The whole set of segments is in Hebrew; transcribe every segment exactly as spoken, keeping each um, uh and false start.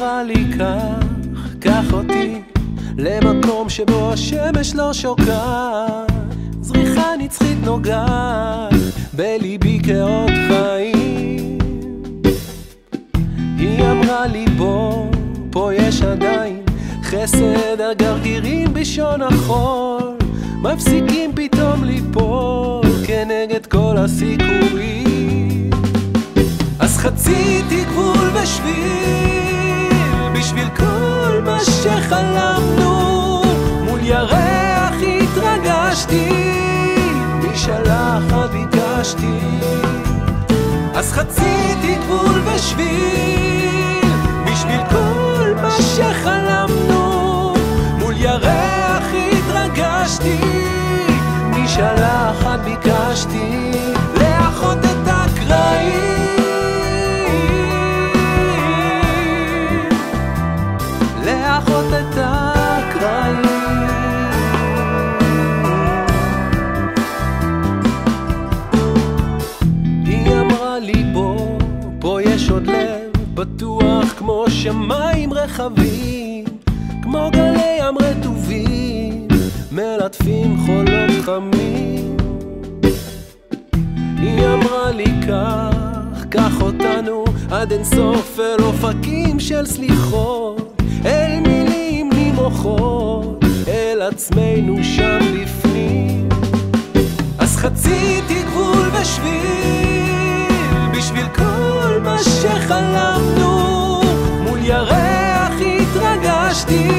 אמרה לי כך, קח אותי למקום שבו השמש לא שוקעת, זריחה נצחית נוגעת בליבי כאות חיים. היא אמרה לי בוא, פה יש עדיין חסד, הגרגירים בשעון החול מפסיקים פתאום ליפול כנגד כל הסיכויים. אז חציתי גבול ושביל בשביל כל מה שחלמנו, מול ירח התרגשתי, משלחת ביקשתי. אז חציתי גבול ושביל בשביל כל מה שחלמנו, מול ירח התרגשתי, משלחת ביקשתי לאחות את הקרעים, לאחות את הקרעים. היא אמרה לי בוא, פה יש עוד לב בטוח כמו שמיים רחבים, כמו גלי ים רטובים מלטפים חולות חמים. היא אמרה לי כך, קח אותנו עד אינסוף אל אופקים של סליחות, אל מילים נמוכות, אל עצמנו שם בפנים. אז חציתי גבול ושביל בשביל כל מה שחלמנו, מול ירח התרגשתי,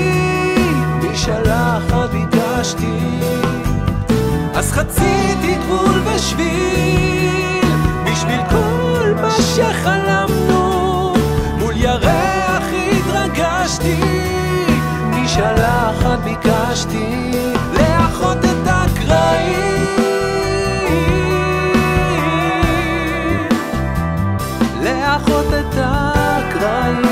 משלחת ביקשתי. אז חציתי גבול ושביל בשביל כל מה שחלמנו, מול ירח התרגשתי, משלחת ביקשתי לאחות את הקרעים, לאחות את הקרעים.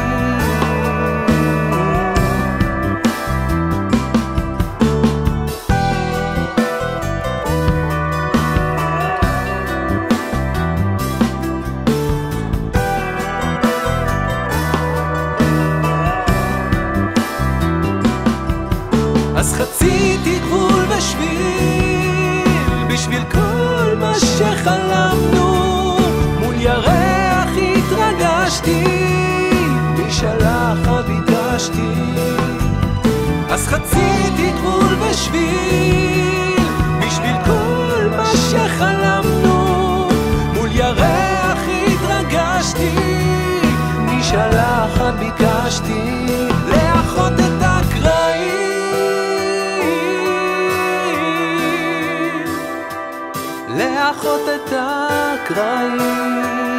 אז חציתי גבול ושביל בשביל כל מה שחלמנו, מול ירח התרגשתי, משלחת ביקשתי. אז חציתי גבול ושביל בשביל כל מה שחלמנו, מול ירח התרגשתי, משלחת ביקשתי לאחות את הקרעים, לאחות את הקרעים.